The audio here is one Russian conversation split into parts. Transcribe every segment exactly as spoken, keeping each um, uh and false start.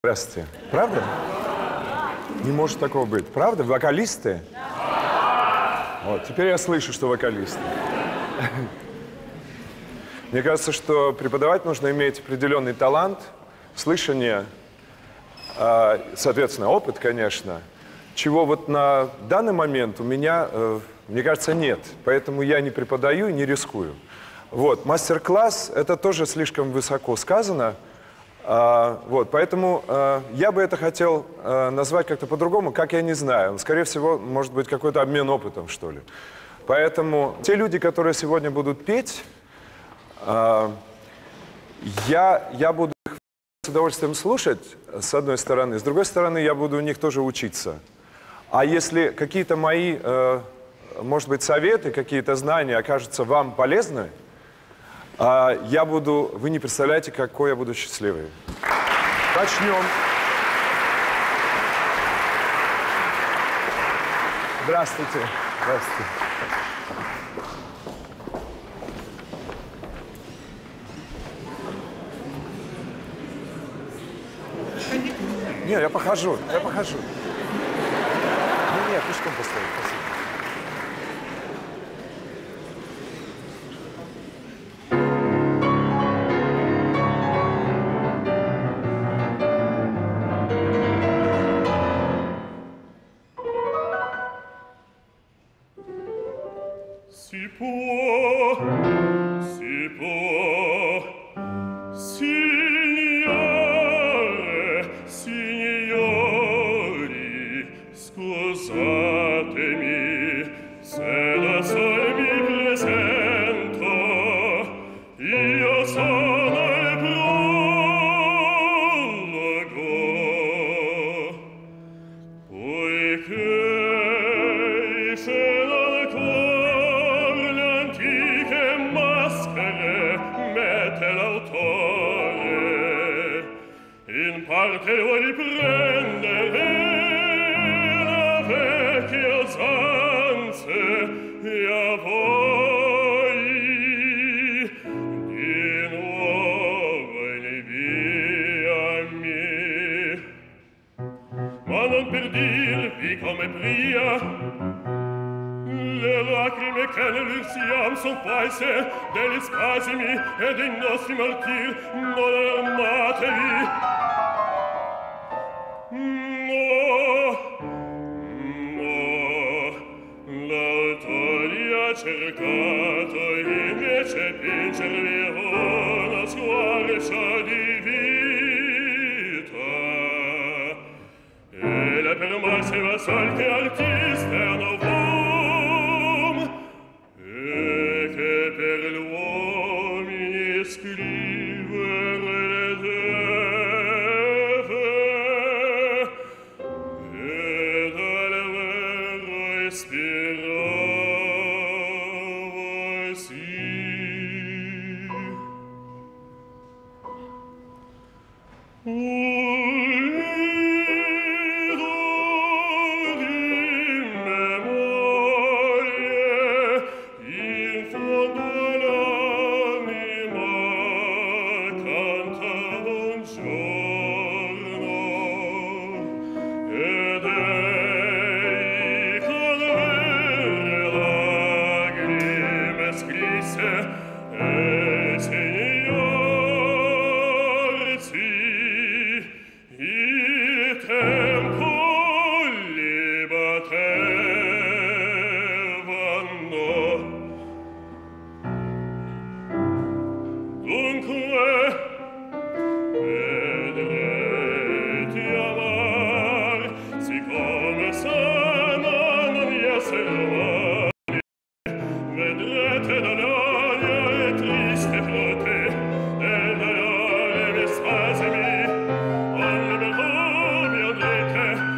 Здравствуйте. Правда? Не может такого быть. Правда? Вокалисты? Вот, теперь я слышу, что вокалисты. Мне кажется, что преподавать нужно иметь определенный талант, слышание, соответственно, опыт, конечно, чего вот на данный момент у меня, мне кажется, нет. Поэтому я не преподаю и не рискую. Вот, мастер-класс – это тоже слишком высоко сказано. А, вот, поэтому а, я бы это хотел а, назвать как-то по-другому, как я не знаю. Скорее всего, может быть, какой-то обмен опытом, что ли. Поэтому те люди, которые сегодня будут петь, а, я, я буду их с удовольствием слушать, с одной стороны. С другой стороны, я буду у них тоже учиться. А если какие-то мои, а, может быть, советы, какие-то знания окажутся вам полезны, А, я буду... Вы не представляете, какой я буду счастливый. Начнем. Здравствуйте. Здравствуйте. Не, я похожу. Я похожу. Не, не, пешком постою. Спасибо. Si può, si può, signore, signori, scusatemi se da sol mi presento, io sono il prologo, poiché se non cuore antiche maschere mette l'autore, in parte vuoi prendere la vecchia usanze e a voi di nuovo inviarmi, ma non per dirvi come pria. Le lacrime che nell'ursiam son false degli spasimi e dei nostri martir, non armatevi. No, no, l'autore ha cercato invece pingervi una squarcia di vita, e le permesse va sol che artista è un per l'uomini scrivere le deve, e dal vero ispirava sì. Spasimi, alle mie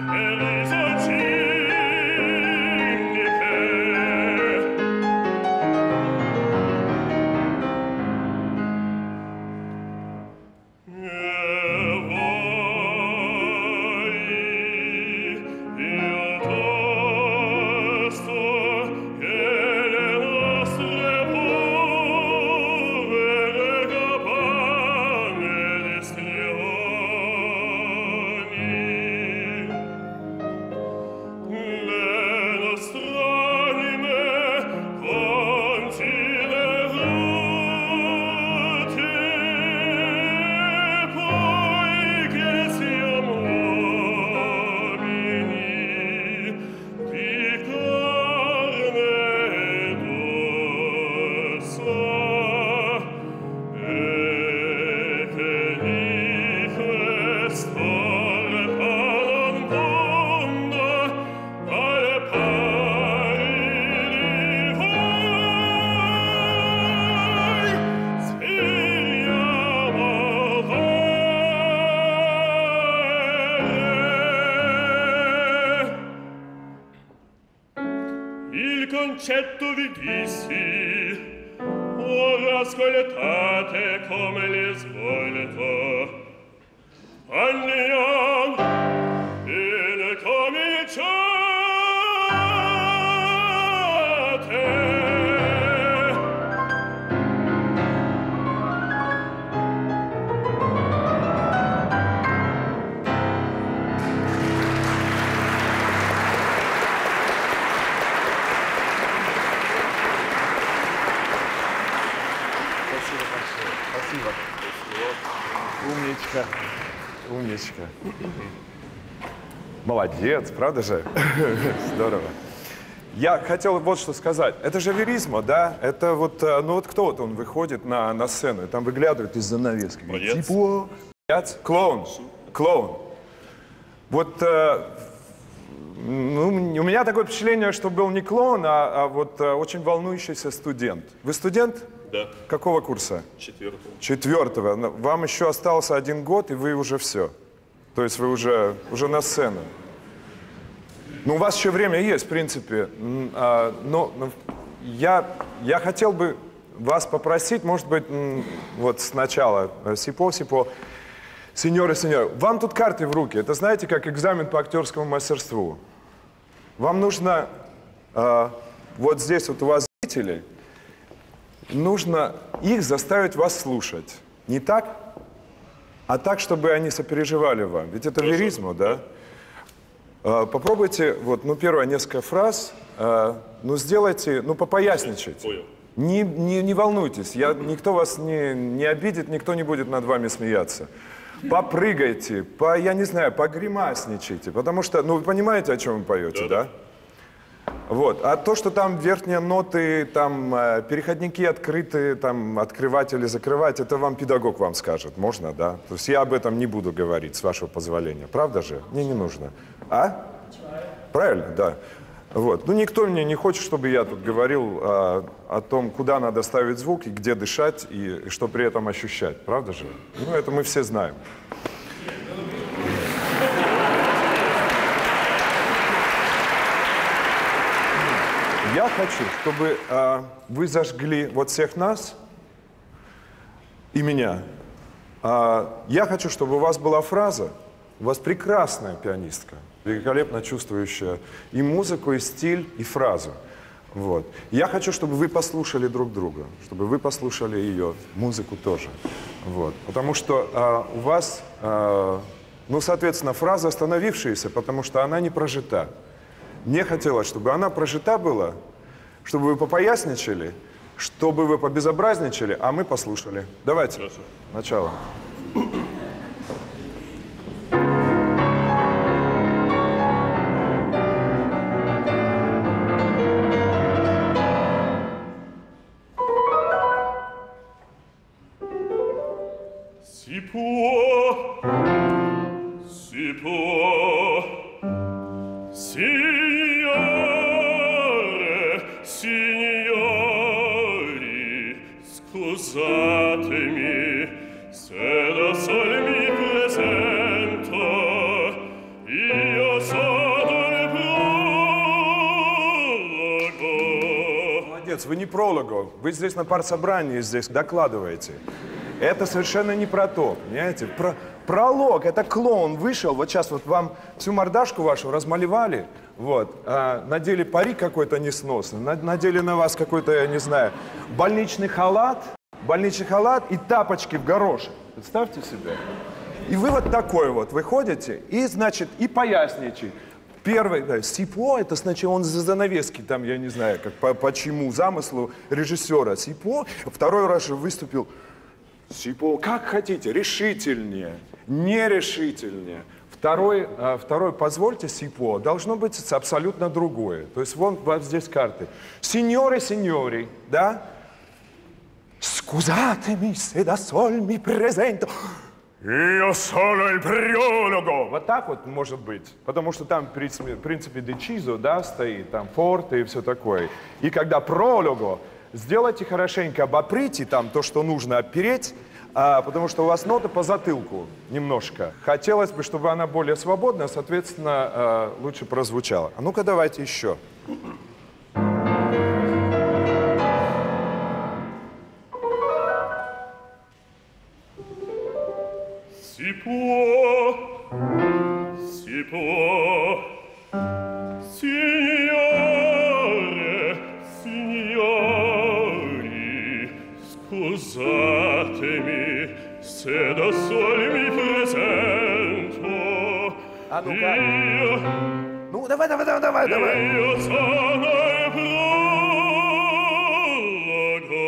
concetto vighissimi, ora ascoltate come le svolto. Andiamo, e cominciate. Умничка, умничка. Молодец, правда же? Здорово. Я хотел вот что сказать. Это же веризма, да? Это вот, ну вот кто вот он выходит на, на сцену и там выглядывает из занавески. Молодец. Типа, клоун, клоун. Вот, э, ну, у меня такое впечатление, что был не клоун, а, а вот э, очень волнующийся студент. Вы студент? Да. Какого курса? Четвертого. Четвертого. Вам еще остался один год, и вы уже все. То есть вы уже, уже на сцену. Ну, у вас еще время есть, в принципе. Но, но я, я хотел бы вас попросить, может быть, вот сначала, сипо-сипо, сеньоры, сеньоры, вам тут карты в руки. Это знаете, как экзамен по актерскому мастерству. Вам нужно, вот здесь вот у вас зрители, нужно их заставить вас слушать. Не так, а так, чтобы они сопереживали вам. Ведь это Хорошо. веризма, да? А, попробуйте, вот, ну, первое, несколько фраз, а, ну, сделайте, ну, попоясничать. Понял. Не, не, не волнуйтесь, я, никто вас не, не обидит, никто не будет над вами смеяться. Попрыгайте, по, я не знаю, погримасничайте, потому что, ну, вы понимаете, о чем вы поете, да? Да. Вот. А то, что там верхние ноты, там э, переходники открыты, там открывать или закрывать, это вам педагог вам скажет. Можно, да? То есть я об этом не буду говорить, с вашего позволения. Правда же? Мне не нужно. А? Правильно, да. Вот. Ну, никто мне не хочет, чтобы я тут говорил э, о том, куда надо ставить звук, и где дышать, и, и что при этом ощущать. Правда же? Ну, это мы все знаем. Я хочу, чтобы э, вы зажгли вот всех нас и меня. Э, я хочу, чтобы у вас была фраза, у вас прекрасная пианистка, великолепно чувствующая и музыку, и стиль, и фразу. Вот. Я хочу, чтобы вы послушали друг друга, чтобы вы послушали ее, музыку тоже. Вот. Потому что э, у вас, э, ну, соответственно, фраза остановившаяся, потому что она не прожита. Мне хотелось, чтобы она прожита была, чтобы вы попоясничали, чтобы вы побезобразничали, а мы послушали. Давайте. Хорошо. Начало. Si può, si può, signore, signori, scusatemi se da sol mi presento, io sono il prologo. Молодец, вы не прологу, вы здесь на партсобрании здесь докладываете. Это совершенно не про то, понимаете? Про, пролог, это клоун вышел, вот сейчас вот вам всю мордашку вашу размалевали, вот, а, надели парик какой-то несносный, надели на вас какой-то, я не знаю, больничный халат, больничный халат и тапочки в горошек. Представьте себе. И вы вот такой вот выходите и, значит, и поясничаете. Первый, да, сипо, это значит, он за занавески, там, я не знаю, как по, по чему замыслу режиссера. Сипо, второй раз же выступил. Сипо, как хотите, решительнее, нерешительнее. Второй, а, второй, позвольте, сипо, должно быть абсолютно другое. То есть вон вот здесь карты. Сеньоры, сеньори, да? Scusatemi se da sol mi presento. Io sono il priologo. Вот так вот может быть. Потому что там, в принципе, в принципе deciso, да, стоит, там форте и все такое. И когда пролого, сделайте хорошенько, обоприте там то, что нужно опереть, а, потому что у вас нота по затылку немножко. Хотелось бы, чтобы она более свободная, соответственно, а, лучше прозвучала. А ну-ка давайте еще. si può. Signore, signori, scusatemi se da soli mi presento. А ну-ка. Io, Ну, давай, давай, давай, давай, давай. io sono il prologo,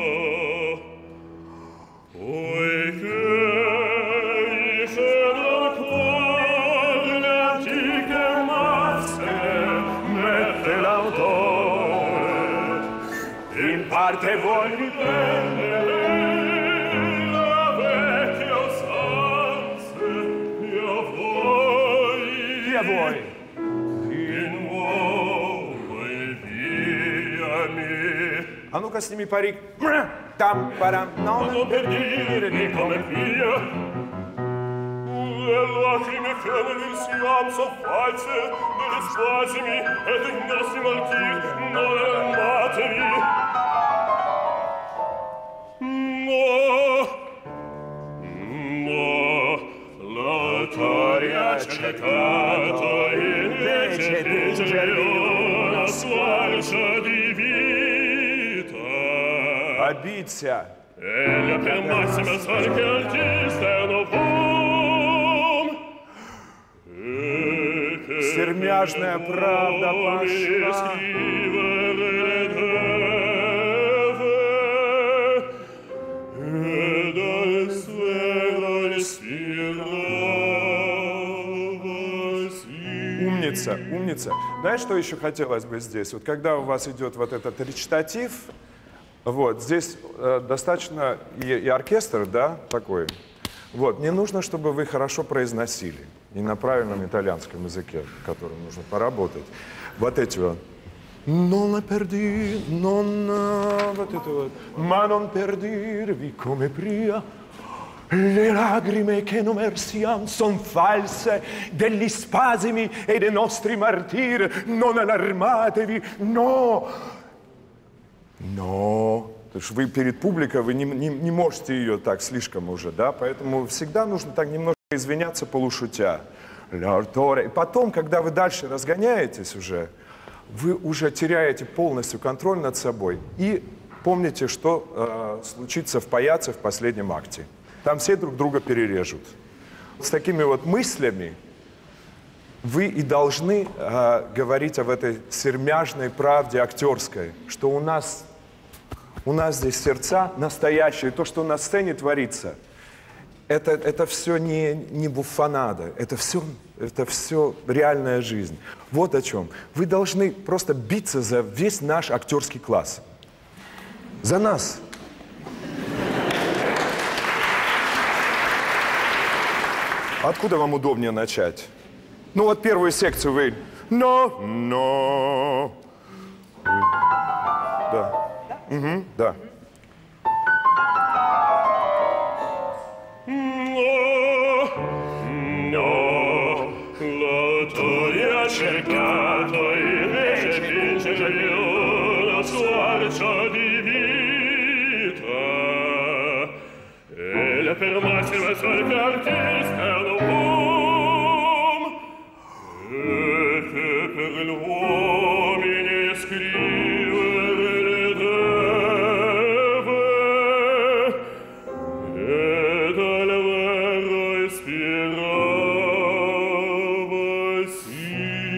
poiché mi cedo ancora le antiche masse, mette l'autore, in parte vuoi riprendere la vecchia usanza, io voi, Где vuoi? А ну-ка, сними парик. Там, парам, но non per dirmi come pia, le lacrime che nel siam son false, degli spasimi e dei nostri martiri, non armatevi. No, no, l'autore ha cercato invece fingervi una squarcia di vita. Обидься. Egli per massima soglia che artista è un ум. Сермяжная правда пошла. Умница, умница. Знаешь, что еще хотелось бы здесь? Вот когда у вас идет вот этот речитатив, вот, здесь э, достаточно и, и оркестр, да, такой. Вот, не нужно, чтобы вы хорошо произносили. И на правильном итальянском языке, которым нужно поработать. Вот эти вот. Non la perdi, non... Вот это вот. Ma non perdirvi come pria. Le lagrime che non mersiam son false, degli spasimi e dei nostri martiri. Non allarmatevi, no! Но, потому что вы перед публикой, вы не, не, не можете ее так слишком уже, да, поэтому всегда нужно так немножко извиняться полушутя. И потом, когда вы дальше разгоняетесь уже, вы уже теряете полностью контроль над собой. И помните, что э, случится в паяце в последнем акте. Там все друг друга перережут. С такими вот мыслями вы и должны э, говорить об этой сермяжной правде актерской, что у нас, у нас здесь сердца настоящие, то, что на сцене творится, это, это все не, не буфонада, это все, это все реальная жизнь. Вот о чем. Вы должны просто биться за весь наш актерский класс. За нас. Откуда вам удобнее начать? Ну вот первую секцию вы... Но, но... Да. Угу, да. No, l'autore ha cercato invece fingergli una squarcia di vita. E le per massima soglia artista è un uomo, e che per gli uomini scrivere le deve, e dal vero ispirava sì.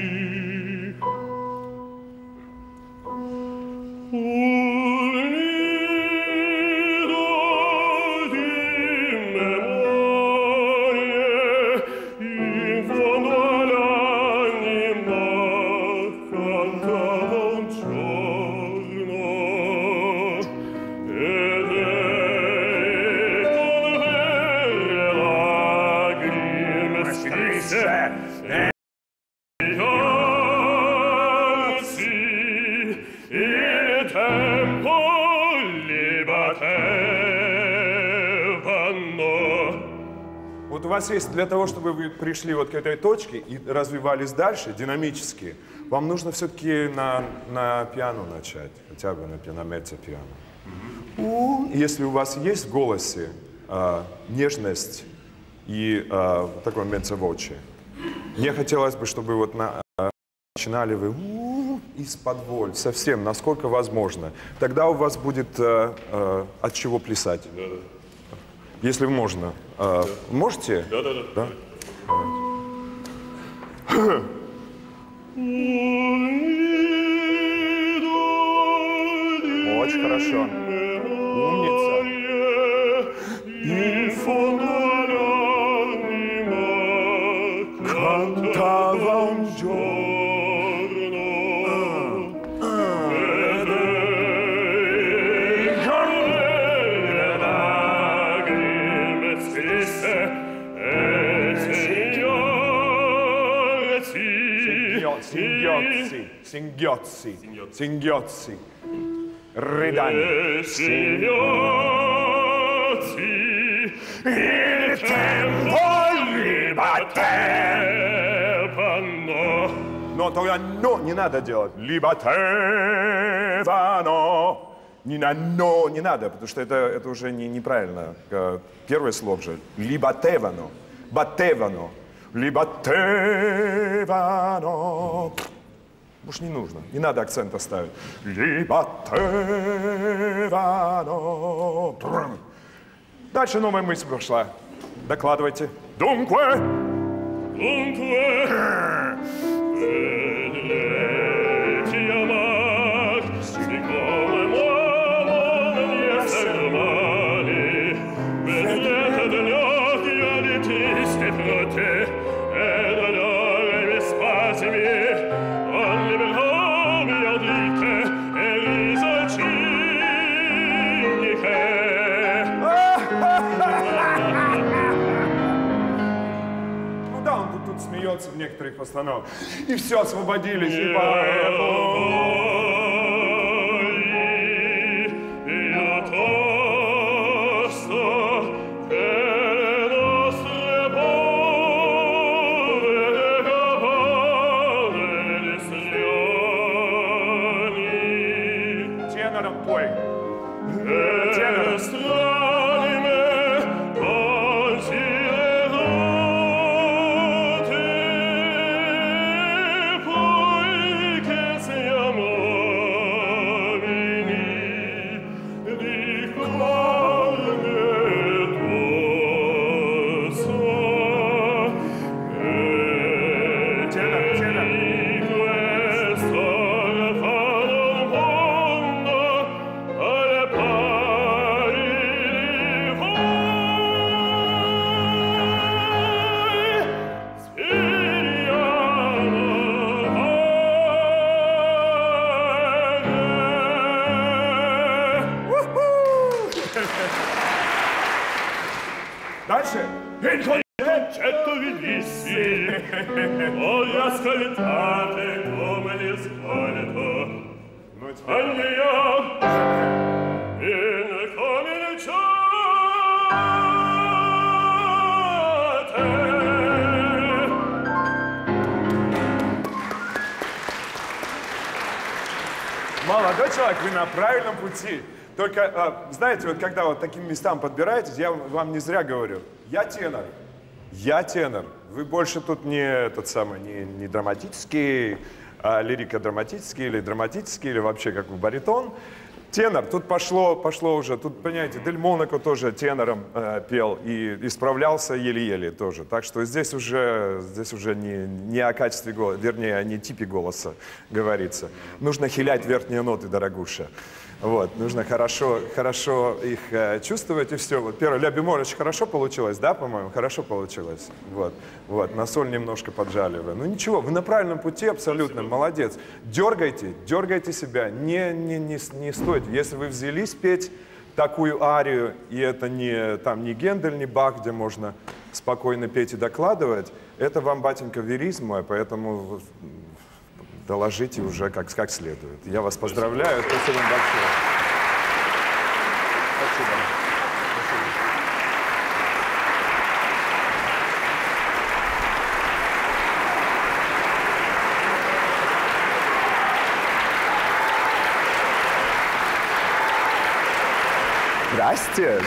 Un nido di memorie in fondo all'anima cantava un giorno, ed ei con vere lagrime scrisse anzi il tempo li battevano. Вот у вас есть, для того, чтобы вы пришли вот к этой точке и развивались дальше, динамически, вам нужно все-таки на, на пиано начать, хотя бы на, на меццо-пиано. У, Если у вас есть в голосе а, нежность и а, такой меццо-воче, Мне хотелось бы, чтобы вот на, начинали вы из-под воль, совсем, насколько возможно. Тогда у вас будет э, э, от чего плясать. Да, да. Если можно. Э, да. Можете? Да, да, да. Да? Очень хорошо. Умница. Singhiozzi, singhiozzi, singhiozzi, ridani, singhiozzi, il tempo libatevano. Но тогда «но» не надо делать. Libatevano. Не на «но» не надо, потому что это, это уже не, неправильно. Первый слог же. Libatevano. Battevano. Libatevano. Уж не нужно, не надо акцента ставить. Libatevano. Дальше новая мысль прошла. Докладывайте. Dunque. Dunque. Ti amar, siccome muovo negli esseri umani, vedete degli occhi aditisti fra te, ed allora i miei spasimi, ogni bello mi audite, e riso ciniche. Ну да, он тут, тут смеется в некоторых постановках. И все, освободились. И по... Тенором пой. Тенором. Дальше. Il concetto vi dissi, voglio ascoltate come li ascolto. Anche io, in cominciate. Молодой человек, вы на правильном пути. Только, знаете, вот когда вот таким местам подбираетесь, я вам не зря говорю, я тенор, я тенор. Вы больше тут не этот самый, не, не драматический, а лирико-драматический или драматический, или вообще как бы баритон. Тенор, тут пошло, пошло уже, тут, понимаете, Дель Монако тоже тенором э, пел и, и справлялся еле-еле тоже. Так что здесь уже, здесь уже не, не о качестве голоса, вернее, о не типе голоса говорится. Нужно хилять верхние ноты, дорогуша. Вот, нужно хорошо, хорошо их э, чувствовать и все. Вот первое, ля бемоль очень хорошо получилось, да, по-моему? Хорошо получилось. Вот, вот, на соль немножко поджали вы. Ну ничего, вы на правильном пути абсолютно, молодец. Дергайте, дергайте себя, не, не, не, не стойте. Если вы взялись петь такую арию, и это не, там, не Гендель, не Бах, где можно спокойно петь и докладывать, это вам, батенька, веризма, поэтому доложите уже как, как следует. Я вас поздравляю. Спасибо вам большое. Спасибо. Здрасте.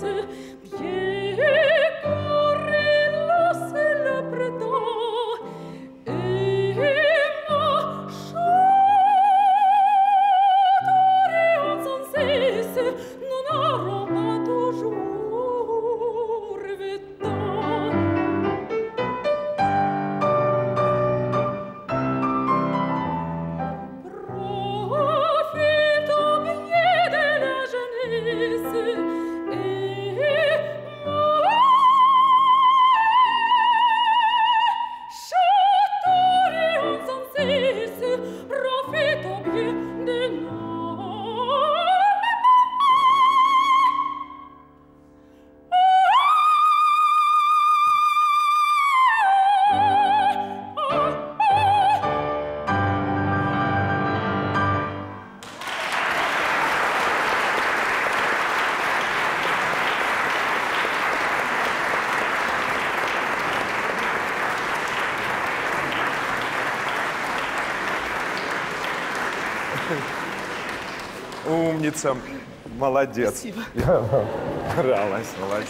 Умница. Молодец. Спасибо. Бралась, молодец.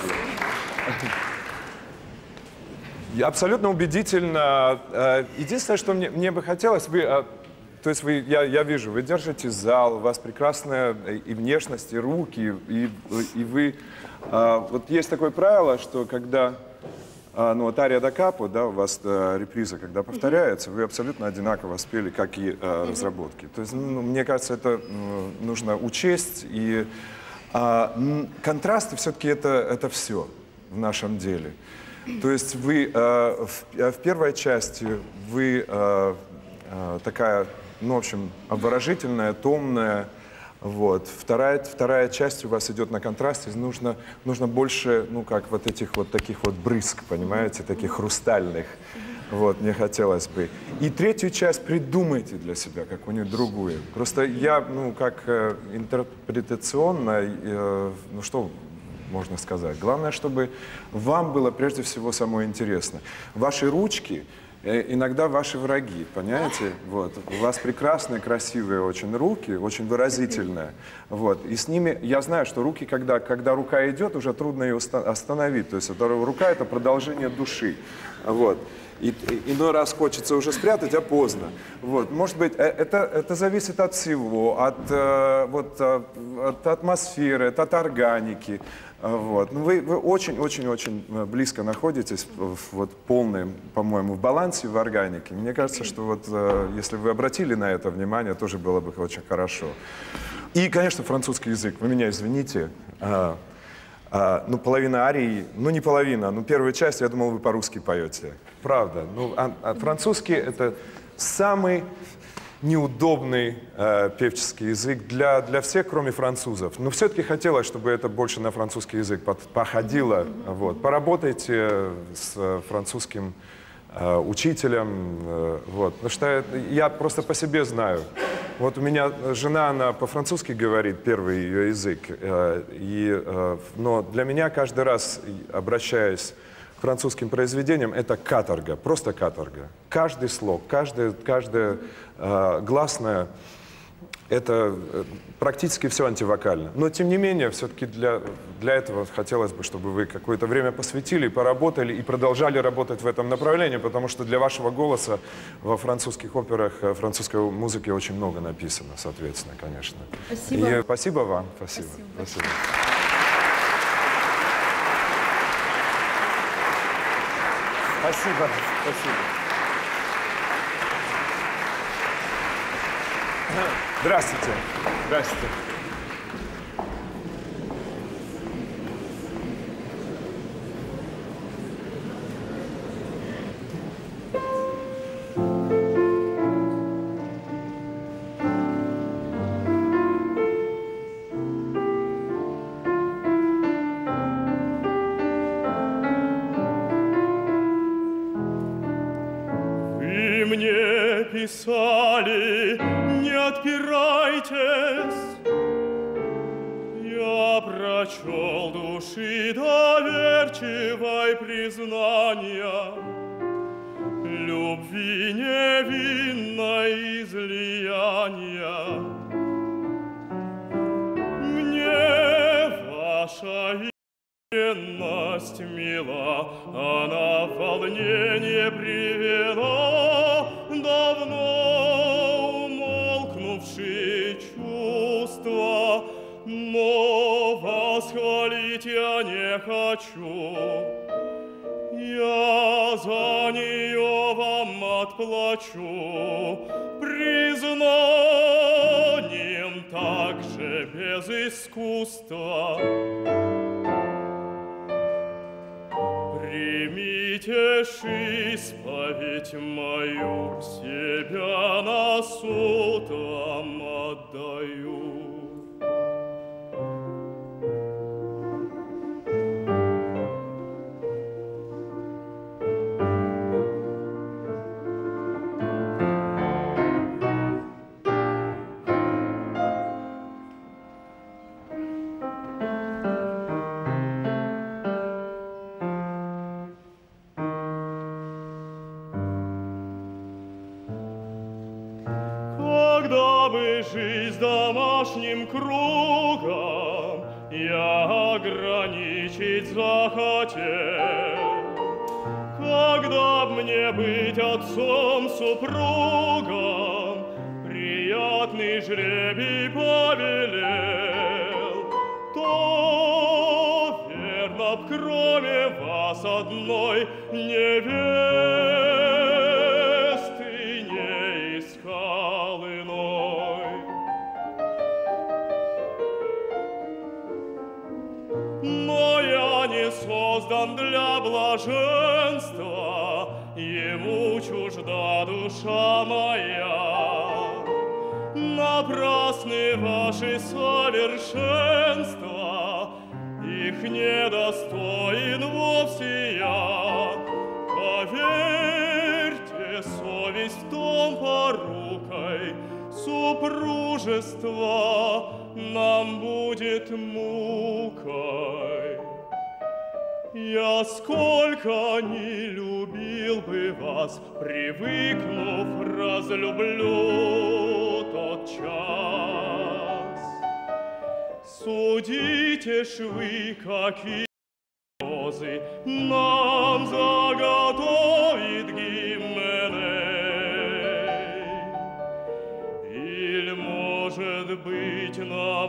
Я абсолютно убедительно. Единственное, что мне, мне бы хотелось, вы, то есть вы, я, я вижу, вы держите зал, у вас прекрасная и внешность, и руки, и, и вы... Вот есть такое правило, что когда... Ну, вот ария да капо, да, у вас э, реприза, когда повторяется, вы абсолютно одинаково спели, как и э, разработки. То есть, ну, мне кажется, это э, нужно учесть. И э, контрасты все-таки это, это все в нашем деле. То есть вы э, в, в первой части вы э, э, такая, ну, в общем, обворожительная, томная. Вот. Вторая, вторая часть у вас идет на контрасте, нужно, нужно больше, ну, как вот этих вот таких вот брызг, понимаете, таких хрустальных. Вот, мне хотелось бы. И третью часть придумайте для себя какую-нибудь другую. Просто я, ну, как э, интерпретационно, э, ну, что можно сказать? Главное, чтобы вам было прежде всего самое интересно. Ваши ручки иногда ваши враги, понимаете? Вот. У вас прекрасные, красивые очень руки, очень выразительные. Вот. И с ними, я знаю, что руки, когда, когда рука идет, уже трудно ее остановить. То есть это, рука — это продолжение души. Вот. И, и, иной раз хочется уже спрятать, а поздно. Вот. Может быть, это, это зависит от всего, от, вот, от атмосферы, от органики. Вот. Ну, вы очень-очень-очень близко находитесь, в, вот, полным, по-моему, в балансе, в органике. Мне кажется, что вот, если вы обратили на это внимание, тоже было бы очень хорошо. И, конечно, французский язык. Вы меня извините. А, а, ну, половина арии, ну, не половина, ну, первую часть, я думал, вы по-русски поете. Правда. Ну, а, а французский — это самый неудобный э, певческий язык для, для всех, кроме французов. Но все-таки хотелось, чтобы это больше на французский язык походило. Вот. Поработайте с французским э, учителем. Э, вот. Потому что я просто по себе знаю. Вот у меня жена, она по-французски говорит, первый ее язык. Э, и, э, но для меня каждый раз, обращаясь к французским произведениям, это каторга, просто каторга. Каждый слог, каждое, каждое э, гласное, это э, практически все антивокально. Но, тем не менее, все-таки для, для этого хотелось бы, чтобы вы какое-то время посвятили, поработали и продолжали работать в этом направлении, потому что для вашего голоса во французских операх, французской музыки очень много написано, соответственно, конечно. Спасибо. И спасибо вам. Спасибо. Спасибо. Спасибо. Спасибо. Спасибо. Здравствуйте. Здравствуйте. Мне писали, не отпирайтесь. Я прочел души доверчивой признания, любви невинной излияния. Мне ваша Бренность мила, она в волнение привела давно умолкнувшие чувства, но восхвалить я не хочу. Я за нее вам отплачу признанием также без искусства. Примите ж исповедь мою, себя на суд вам отдаю. Жизнь домашним кругом я ограничить захотел. Когда б мне быть отцом-супругом, приятный жребий повелел, то верно б кроме вас одной невесты не искал иной. Но я не создан для блаженства, ему чужда душа моя. Напрасны ваши совершенства, их недостоин вовсе я. Поверьте, совесть в том порукой, супружество нам будет мукой. Я сколько не любил бы вас, привыкнув, разлюблю тот час. Судите ж вы, какие розы нам заготовит Гименей. Или, может быть, на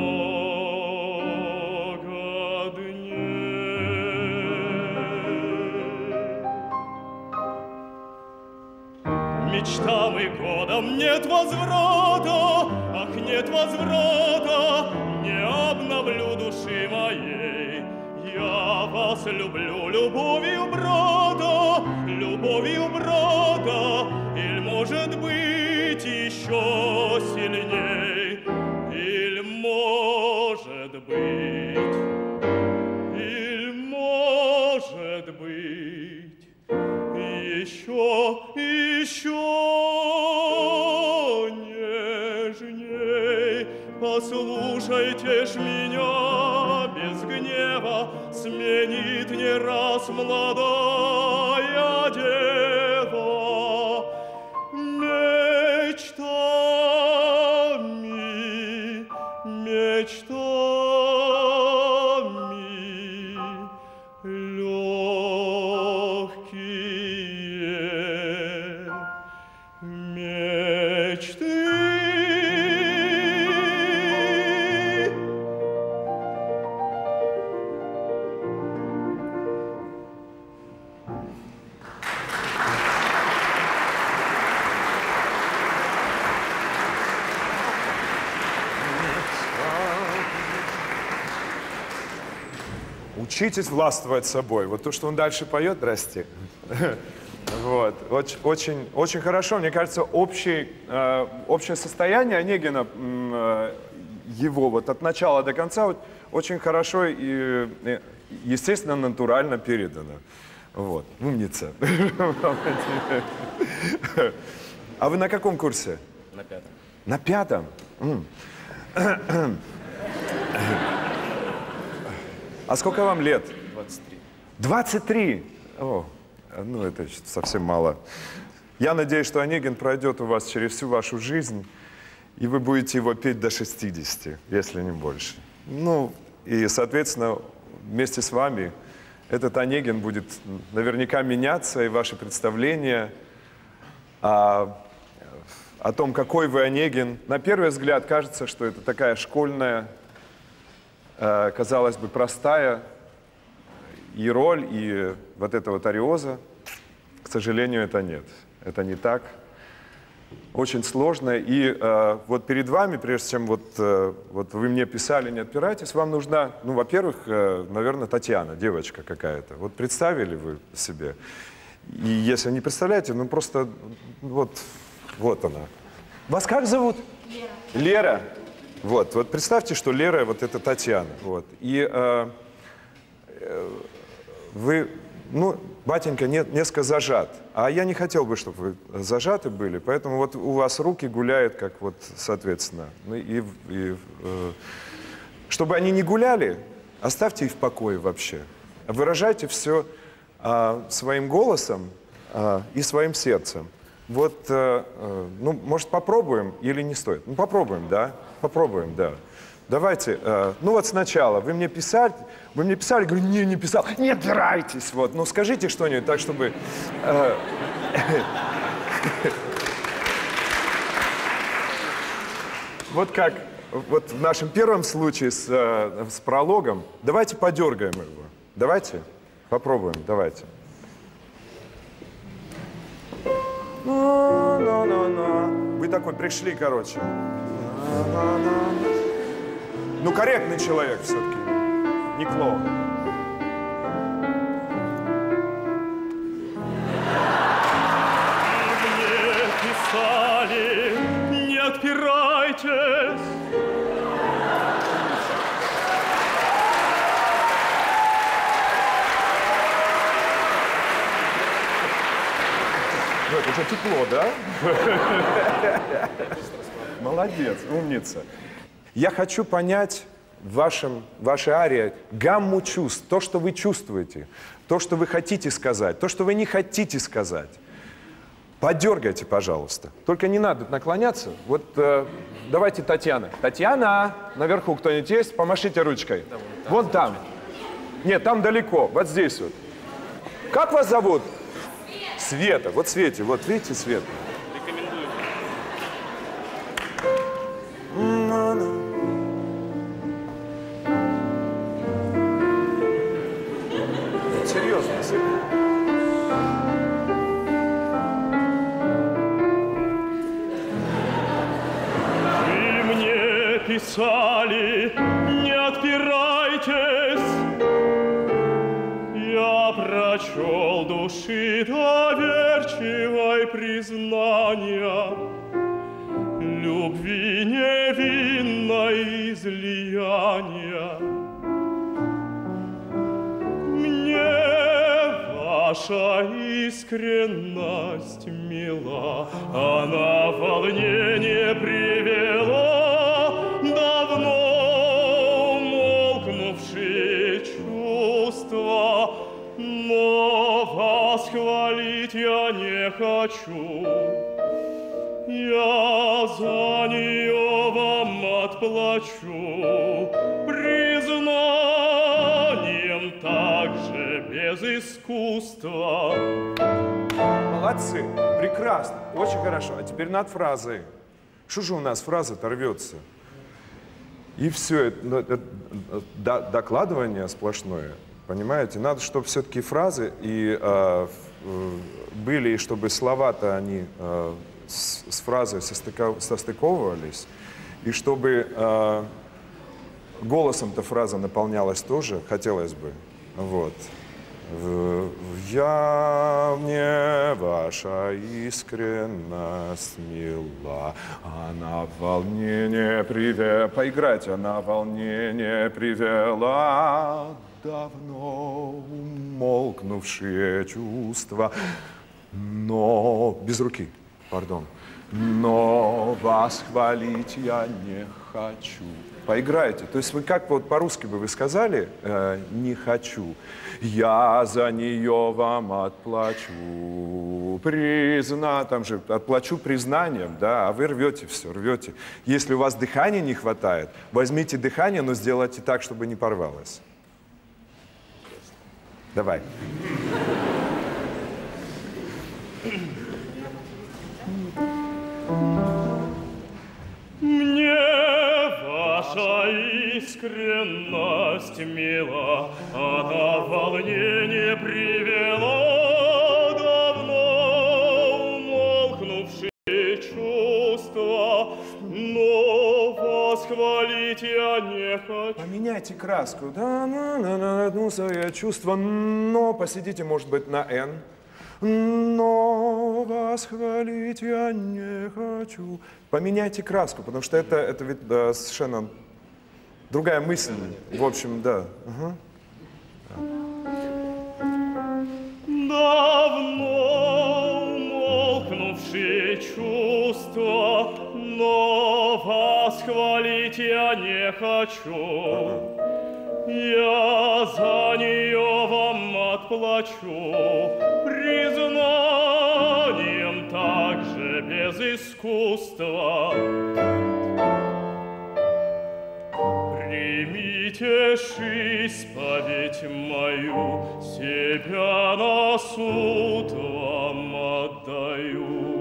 много дней. Мечтам и годам нет возврата, ах, нет возврата, не обновлю души моей. Я вас люблю любовью брата, любовью брата, или, может быть, еще сильней, или, может быть, или, может быть, еще, еще нежней. Послушайте ж меня без гнева, сменит не раз молодая дева мечтами, мечтами легкие мечты. Учитесь властвовать собой. Вот то, что он дальше поет, здрасте. Вот. Очень, очень, очень хорошо. Мне кажется, общий, э, общее состояние Онегина, э, его вот от начала до конца вот, очень хорошо и, и, естественно, натурально передано. Вот. Умница. А вы на каком курсе? На пятом. На пятом? А сколько вам лет? двадцать три. двадцать три? О, ну это совсем мало. Я надеюсь, что Онегин пройдет у вас через всю вашу жизнь, и вы будете его петь до шестидесяти, если не больше. Ну, и, соответственно, вместе с вами этот Онегин будет наверняка меняться, и ваши представления о, о том, какой вы Онегин. На первый взгляд кажется, что это такая школьная, э, казалось бы, простая и роль, и вот этого вот ариоза. К сожалению, это нет. Это не так. Очень сложно. И э, вот перед вами, прежде чем вот, э, вот вы мне писали, не отпирайтесь, вам нужна, ну, во-первых, э, наверное, Татьяна, девочка какая-то. Вот представили вы себе. И если не представляете, ну, просто вот, вот она. Вас как зовут? Лера. Лера. Вот, вот представьте, что Лера, вот это Татьяна. Вот. И э, э, вы... Ну, батенька не, несколько зажат. А я не хотел бы, чтобы вы зажаты были, поэтому вот у вас руки гуляют, как вот, соответственно. Ну, и, и, э, чтобы они не гуляли, оставьте их в покое вообще. Выражайте все э, своим голосом э, и своим сердцем. Вот, э, э, ну, может, попробуем или не стоит? Ну, попробуем, да? Попробуем, да. Давайте, э, ну вот сначала, вы мне писали, вы мне писали, говорю, не, не писал, не отпирайтесь, вот, ну скажите что-нибудь так, чтобы... Э, вот как, вот в нашем первом случае с, э, с прологом, давайте подергаем его, давайте, попробуем, давайте. Вы такой пришли, короче. Ну, корректный человек все-таки, не клоун. Мне писали, не отпирайтесь. Ну, это уже тепло, да? Молодец, умница. Я хочу понять в вашем, вашей арии гамму чувств, то, что вы чувствуете, то, что вы хотите сказать, то, что вы не хотите сказать. Подергайте, пожалуйста. Только не надо наклоняться. Вот э, давайте Татьяна. Татьяна, наверху кто-нибудь есть? Помашите ручкой. Да, вон там. Вон там. Нет, там далеко, вот здесь вот. Как вас зовут? Света. Вот Свете, вот видите, Света. Рекомендую. Серьезно, Света. Вы мне писали, не отпирайтесь. Я прочел души доверчивой признания, любви невинной излияния. Мне ваша искренность мила, она волнение привела, давно умолкнувшие чувства, но вас хвалить я не хочу. Я за нее вам отплачу признанием также без искусства. Молодцы, прекрасно, очень хорошо. А теперь над фразой. Что же у нас фраза-то рвется? И все, это, это, это докладывание сплошное, понимаете? Надо, чтобы все-таки фразы и э, были, и чтобы слова-то они э, с, с фразой состыка, состыковывались, и чтобы э, голосом-то фраза наполнялась тоже, хотелось бы. Вот. Я мне ваша искренность мила, она волнение привела. Поиграть, она волнение привела. Давно умолкнувшие чувства, но без руки, пардон. Но вас хвалить я не хочу. Поиграйте. То есть вы как вот по-русски бы вы сказали э, «не хочу». Я за нее вам отплачу. Призна, там же отплачу признанием, да, а вы рвете все, рвете. Если у вас дыхания не хватает, возьмите дыхание, но сделайте так, чтобы не порвалось. Давай. Мне ваша искренность мила, она волнение привела давно умолкнувшие чувства, но восхвалить я не хочу. Поменяйте краску. Да, на, на, на, одну свое чувство, но посидите, может быть, на «Н». Но восхвалить я не хочу. Поменяйте краску, потому что это, это ведь да, совершенно другая мысль. В общем, да. Угу. Давно умолкнувшие чувства, но восхвалить я не хочу. Я за нее вам отплачу признанием также без искусства. Примите ж исповедь мою, себя на суд вам отдаю.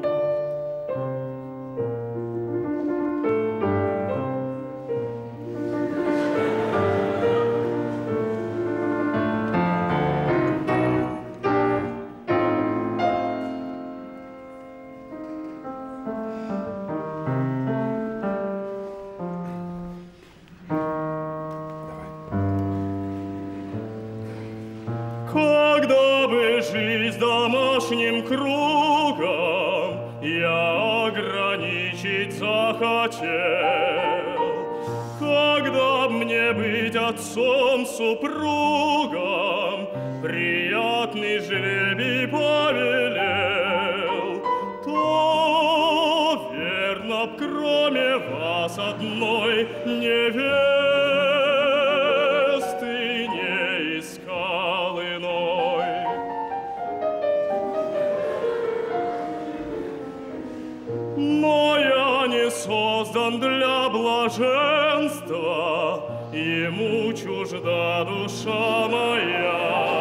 Когда бы жизнь домашним кругом я ограничить захотел, когда б мне быть отцом-супругом приятный жребий повелел, то верно б кроме вас одной невесты не искал иной. Но я не создан для блаженства, ему чужда душа моя.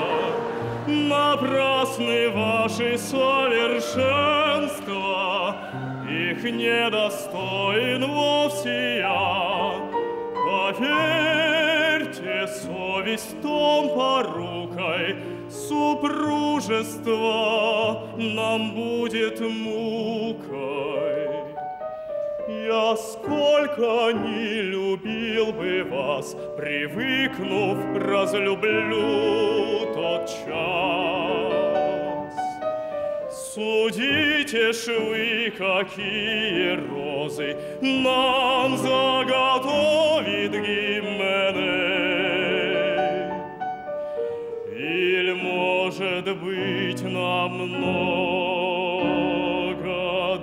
Напрасны ваши совершенства, их недостоин вовсе я. Поверьте, совесть том порукой супружества нам будет мукой. Я сколько не любил бы вас, привыкнув, разлюблю тот час. Судите ж вы, какие розы нам заготовит Гименей. Или, может быть, на много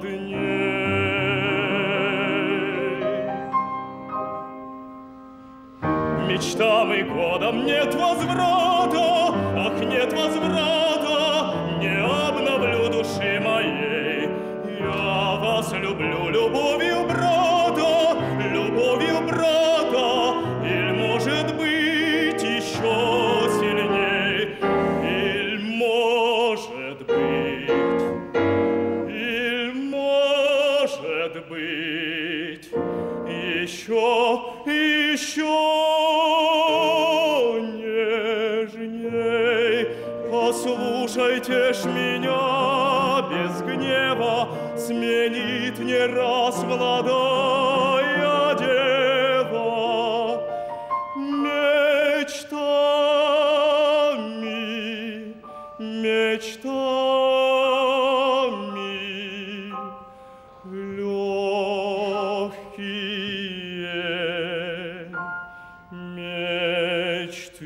дней. Мечтам и годам нет возврата, ах, нет возврата, не обновлю души моей. Я вас люблю любовью брата, любовью брата, или, может быть, еще сильней, или, может быть, или, может быть, еще, еще нежней. Послушайте ж меня без гнева, сменит не раз молодая дева мечтами, мечтами легкие мечты.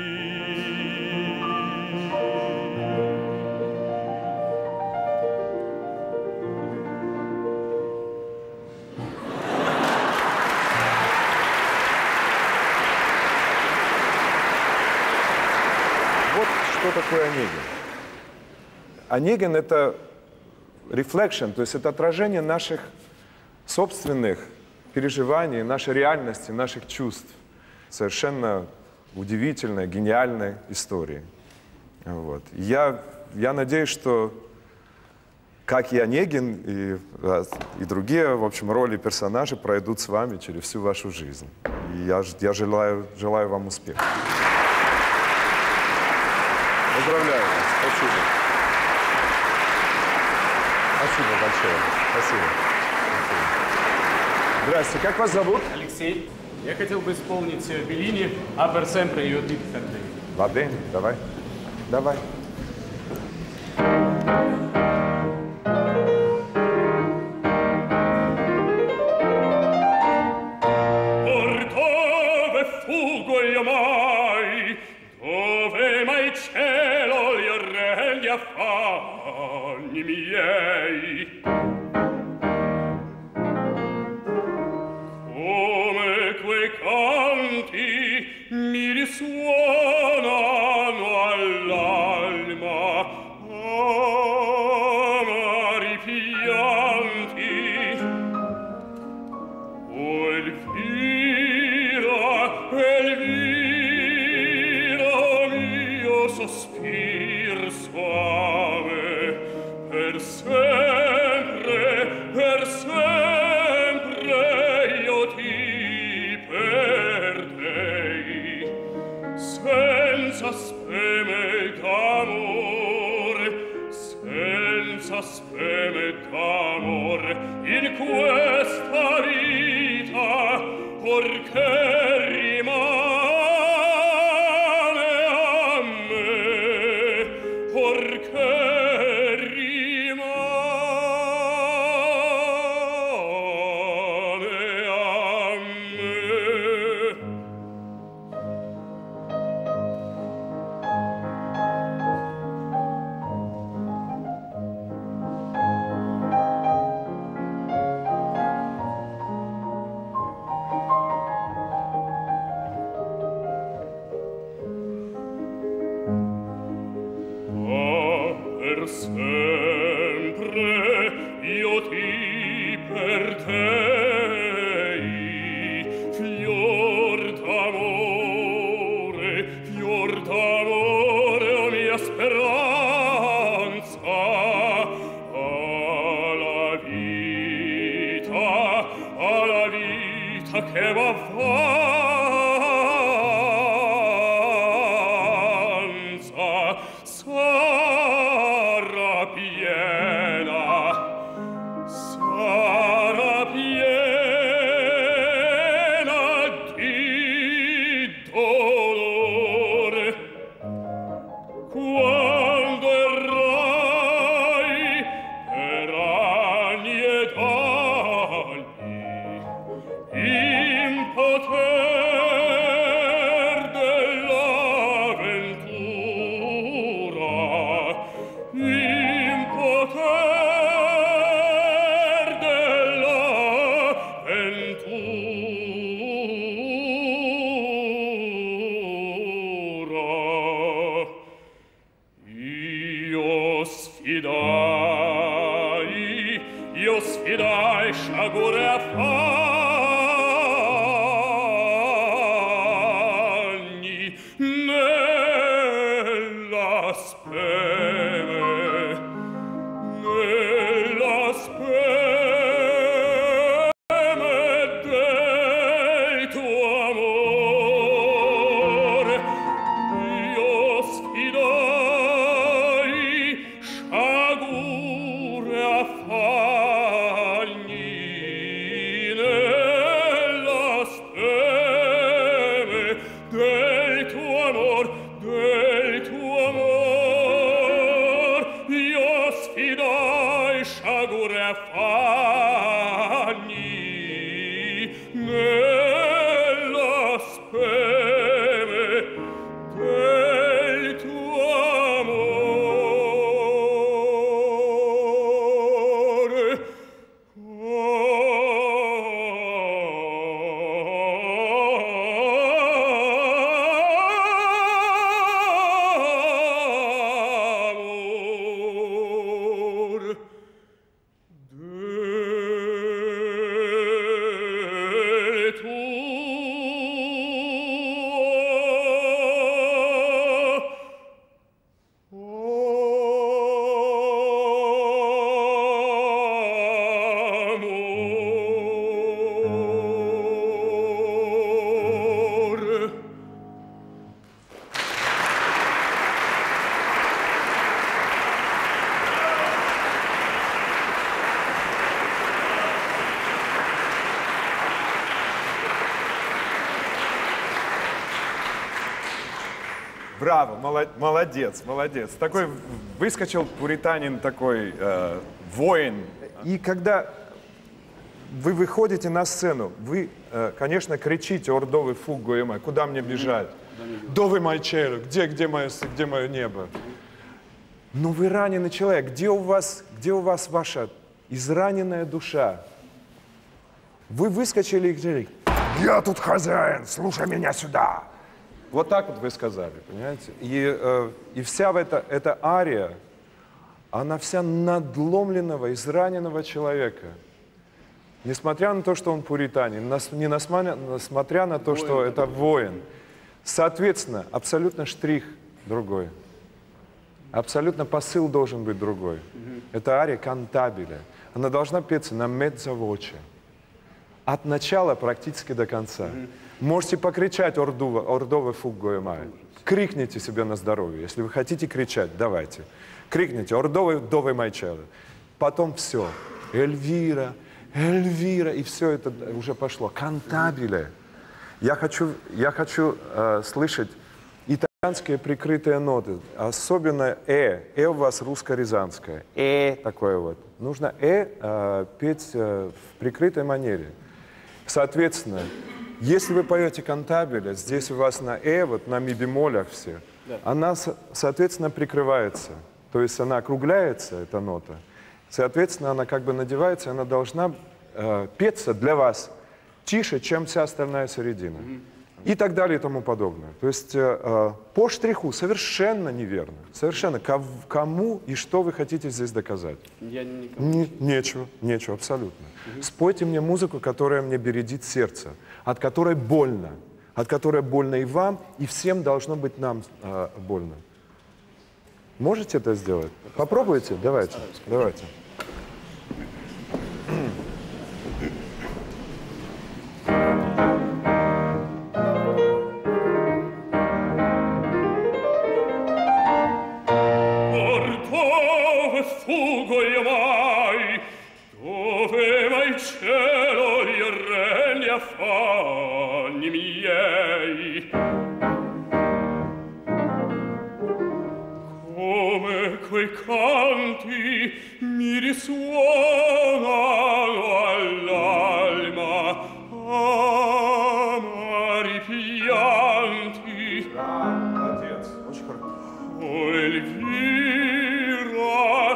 Что такое Онегин? Онегин — это reflection, то есть это отражение наших собственных переживаний, нашей реальности, наших чувств. Совершенно удивительной, гениальной истории. Вот. Я, я надеюсь, что как и Онегин, и, и другие, в общем, роли персонажей пройдут с вами через всю вашу жизнь. И я, я желаю, желаю вам успеха. Поздравляю вас. Спасибо. Спасибо большое. Спасибо. Спасибо. Здравствуйте. Как вас зовут? Алексей. Я хотел бы исполнить Беллини «Апер Семпре» и «Ди Фердей». Va bene, давай. Давай. Or dove fuggo io mai? Dove mai cielo gli orrelli affanni miei? Come quei canti mi risuonano all'alma, amari pianti. O Elvira, Elvira, mio sospir suave, per sempre, per sempre io ti perdei, senza speme d'amore, senza speme d'amore, in questa vita, porché rimane a me, porché rimane a me. Per sempre io ti perdei, fior d'amore, fior d'amore, o mia speranza, alla vita, alla vita che m'avanza, sarà piena, sarà piena di dolore. Quando errai per anni ed anni, impoter dell'avventura, impoter dell'avventura. Io sfidai, io sfidai sciagure affanni nella speme, nella speme del tuo amore. Io sfidai sciagure affanni nella speme del tuo amor, del tuo amor. Io sfidai sciagure affanni nella speme del tuo amore. Amor. Браво, молод- молодец, молодец. Такой выскочил пуританин, такой э, воин. И когда вы выходите на сцену, вы, э, конечно, кричите «Ордовый фуг Гоема», куда мне бежать? «Довый мой челю», где, где, мое, где мое небо? Но вы раненый человек, где у вас, где у вас ваша израненная душа? Вы выскочили и говорили: «Я тут хозяин, слушай меня сюда». Вот так вот вы сказали, понимаете? И, э, и вся в это, эта ария, она вся надломленного, израненного человека. Несмотря на то, что он пуританин, нас- не насма- несмотря на то, что это воин. Соответственно, абсолютно штрих другой. Абсолютно посыл должен быть другой. Это ария кантабеля. Она должна петься на меццавоче. От начала практически до конца. Можете покричать «Ордува, ордовый фуг Гоемай». Крикните себе на здоровье. Если вы хотите кричать, давайте. Крикните «Ордовый, довый майчелы». Потом все. Эльвира, Эльвира. И все это уже пошло. Кантабеле. Я хочу, я хочу э, слышать итальянские прикрытые ноты. Особенно «э». «э» у вас русско-рязанское. «э» такое вот. Нужно «э» э, петь э, в прикрытой манере. Соответственно, если вы поете кантабеля, здесь у вас на «э», вот на ми-бемолях все, да. Она, соответственно, прикрывается. То есть она округляется, эта нота. Соответственно, она как бы надевается, она должна э, петься для вас тише, чем вся остальная середина. Mm-hmm. И так далее и тому подобное. То есть э, э, по штриху совершенно неверно. Совершенно. Ков- кому и что вы хотите здесь доказать? Я никому Не, нечего, нечего, абсолютно. Угу. Спойте мне музыку, которая мне бередит сердце, от которой больно, от которой больно и вам, и всем должно быть нам э, больно. Можете это сделать? Попробуйте? Давайте, давайте. Fuggo io mai, dove mai cielo gli regni affanni miei. Come quei canti mi risuonano all'alma, amari pianti. Молодец, очень хорошо. O Elvira,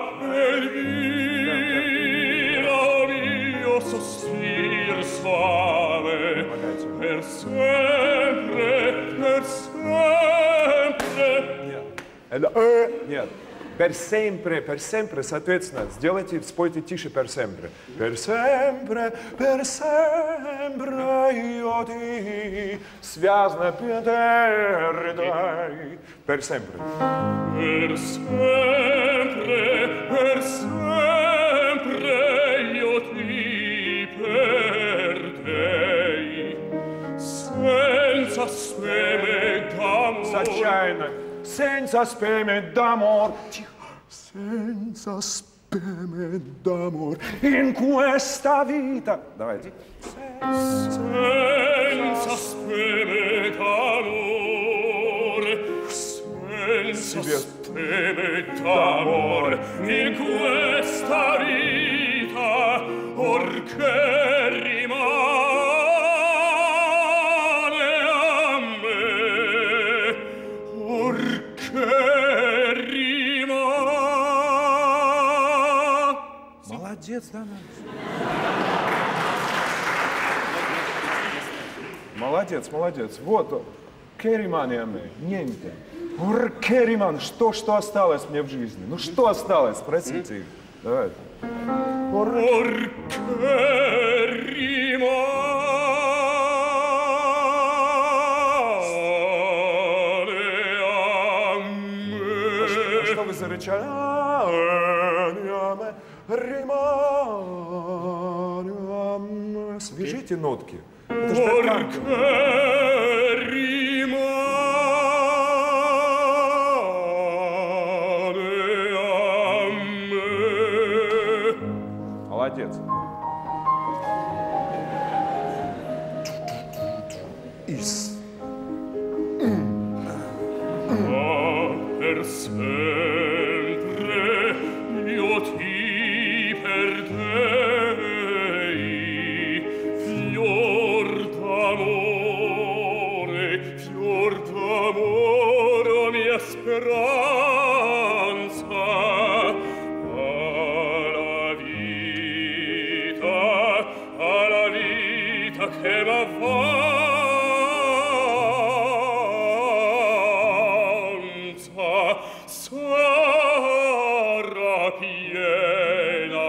Elvira, mio sospir suave, per sempre, per sempre. Нет. Это, э, нет. Per sempre, per sempre, соответственно, сделайте, спойте тише per sempre. Per sempre, per sempre, io ti связно передай. Per sempre. Per sempre, per sempre, io ti perdei, senza speme d'amore. С отчаянно. Senza speme d'amor. Senza speme d'amor. In questa vita. Давайте. Senza speme d'amore, senza speme d'amore, in questa vita, orché rimane a me, orché rimane. Молодец, Дана. Молодец, молодец. Вот, Керриман, неньте. Ур, Керриман, что, что осталось мне в жизни? Ну, что осталось? Спросите их. Давайте. Orché rimane a me. Что вы зарычали? Риман. Свяжите нотки. Это же Orché rimane a me. Молодец. Из. А sempre io ti perdei, fior d'amore, fior d'amore, mia speranza, alla vita, alla vita che m'avanza, sarà piena,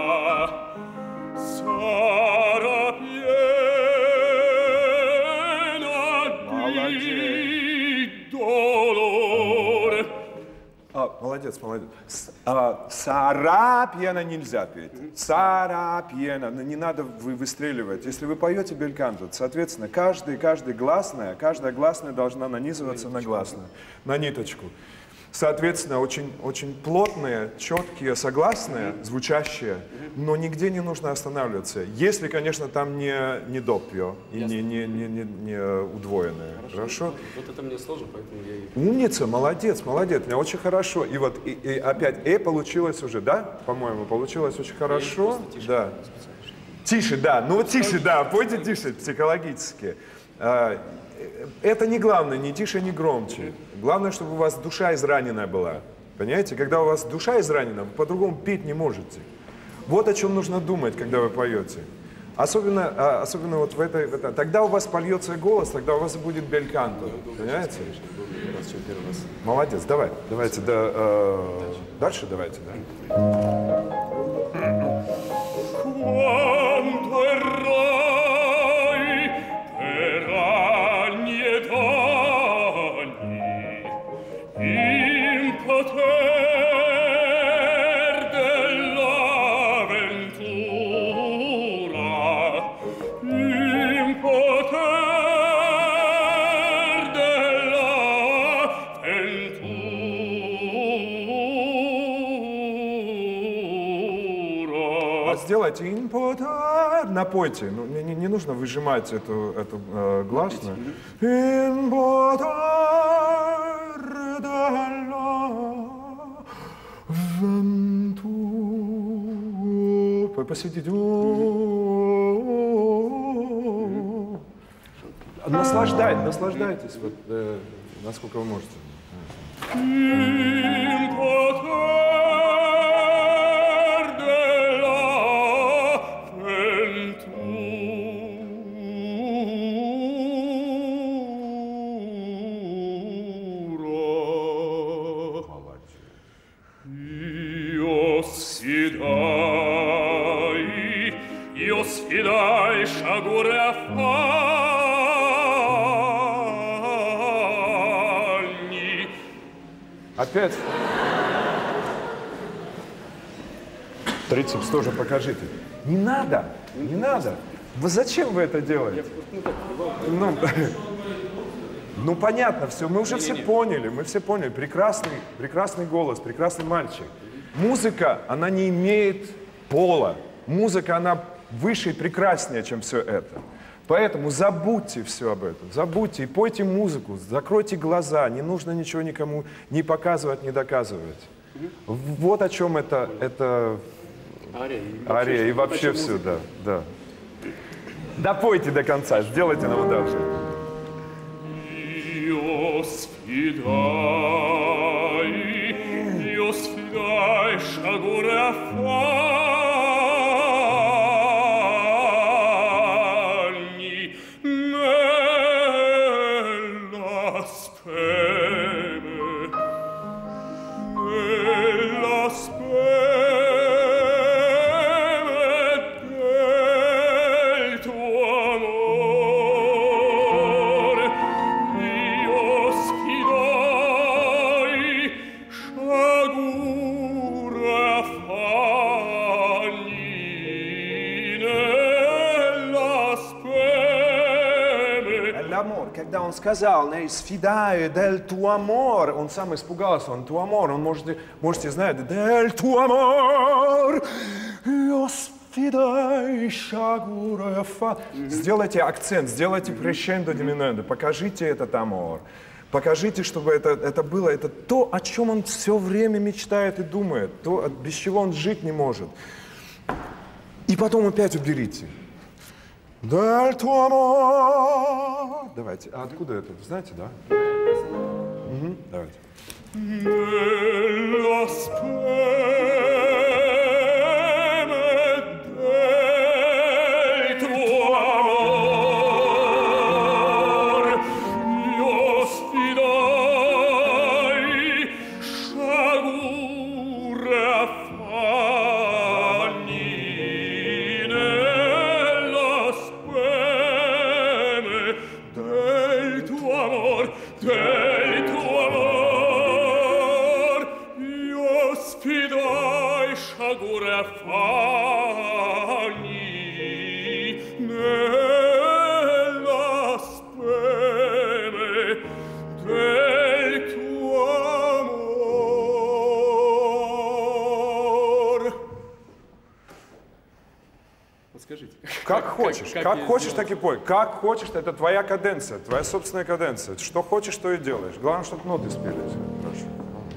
sarà piena di dolore. А, молодец, молодец. С- а, Сарапьяна нельзя петь. Сарапьяна. Но не надо вы выстреливать. Если вы поете бельканто, соответственно, каждый, каждый гласная, каждая гласная должна нанизываться на гласную, на ниточку. Соответственно, очень, очень плотные, четкие, согласные, звучащие, но нигде не нужно останавливаться. Если, конечно, там не, не допьё и не, не, не, не, не удвоенное. Хорошо? Вот это мне сложно, поэтому я и... Умница, молодец, молодец, мне очень хорошо. И вот и, и опять «э» получилось уже, да? По-моему, получилось очень хорошо. Да. Тише, да, ну вот тише, да, пойте тише, психологически. А, Это не главное, ни тише, ни громче. Главное, чтобы у вас душа израненная была. Понимаете? Когда у вас душа изранена, вы по-другому петь не можете. Вот о чем нужно думать, когда вы поете. Особенно, а, особенно вот в этой, в этой... Тогда у вас польется голос, тогда у вас будет бельканто. Понимаете? Молодец, давай. Давайте, да, э, дальше давайте, да. Quanto errai per anni ed anni in poter dell'avventura, in poter dell'avventura. А сделайте импотар, напойте. Ну, не, не- не нужно выжимать эту, эту э, гласную. Импотар делла посидите. Наслаждайтесь, наслаждайтесь, вот, э, насколько вы можете. In poter dell'avventura. Io sfidai, io sfidai sciagure affanni. Опять. Трицепс тоже покажите. Не надо, не надо. Вы зачем вы это делаете? Ну, ну понятно, все, мы уже все поняли, мы все поняли. Прекрасный, прекрасный голос, прекрасный мальчик. Музыка, она не имеет пола. Музыка, она выше и прекраснее, чем все это. Поэтому забудьте все об этом, забудьте и пойте музыку, закройте глаза, не нужно ничего никому не показывать, не доказывать. Вот о чем это, это Ария. И ария и вообще все, да, да. Допойте до конца, сделайте нам удовольствие. Io sfidai, io sfidai sciagure affanni nella speme, nella speme del tuo amore. Io sfidai sciagure affanni nella speme. L'amor, когда он сказал, «Не сфидаю дель ту амор», он сам испугался, он ту амор, он можете, можете знать, «Дель ту амор, io sfidai sciagure affanni». Сделайте акцент, сделайте crescendo diminuendo, покажите этот амор. Покажите, чтобы это, это было. Это то, о чем он все время мечтает и думает. То, без чего он жить не может. И потом опять уберите. Даль туамо. Давайте. А откуда это? Вы знаете, да? Угу. Давайте. Как хочешь, как, как, как хочешь, так и пой. Как хочешь, это твоя каденция, твоя собственная каденция. Что хочешь, то и делаешь. Главное, чтобы ноты спелись. Хорошо.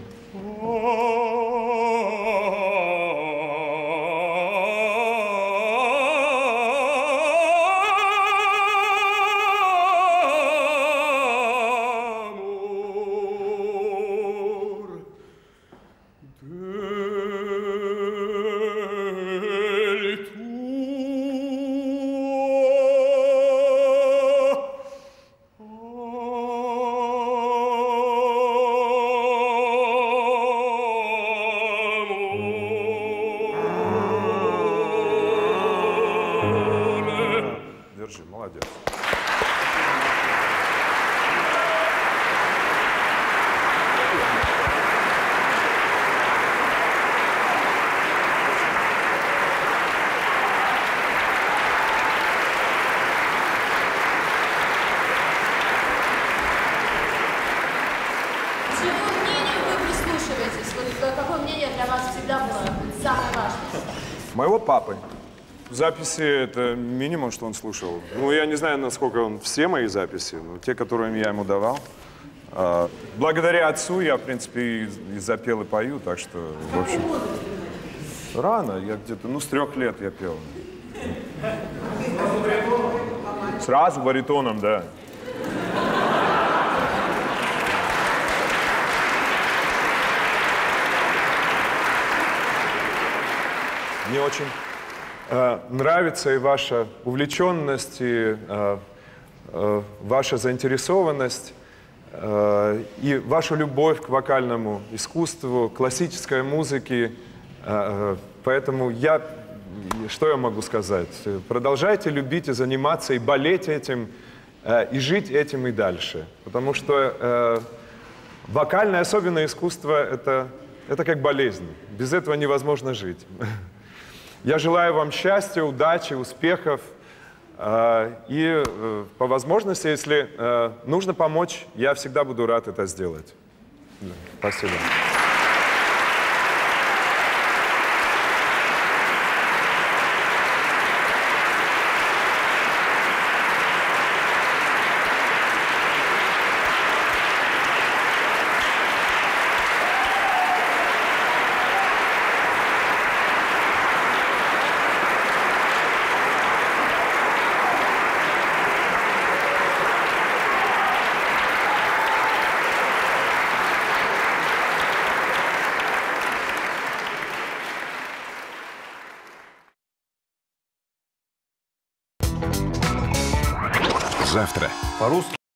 Молодец. Какое мнение для вас всегда было самое важное? Моего папы. Записи — это минимум, что он слушал. Ну, я не знаю, насколько он все мои записи, но те, которые я ему давал. А, благодаря отцу я, в принципе, и, и запел, и пою, так что, в общем... Рано, я где-то, ну, с трех лет я пел. Сразу баритоном, да. Мне очень э, нравится и ваша увлеченность, и э, э, ваша заинтересованность, э, и ваша любовь к вокальному искусству, классической музыке. Э, поэтому я, что я могу сказать? Продолжайте любить и заниматься, и болеть этим, э, и жить этим и дальше. Потому что э, вокальное, особенно искусство, это, это как болезнь. Без этого невозможно жить. Я желаю вам счастья, удачи, успехов. Э, и э, по возможности, если э, нужно помочь, я всегда буду рад это сделать. Спасибо. Завтра. По-русски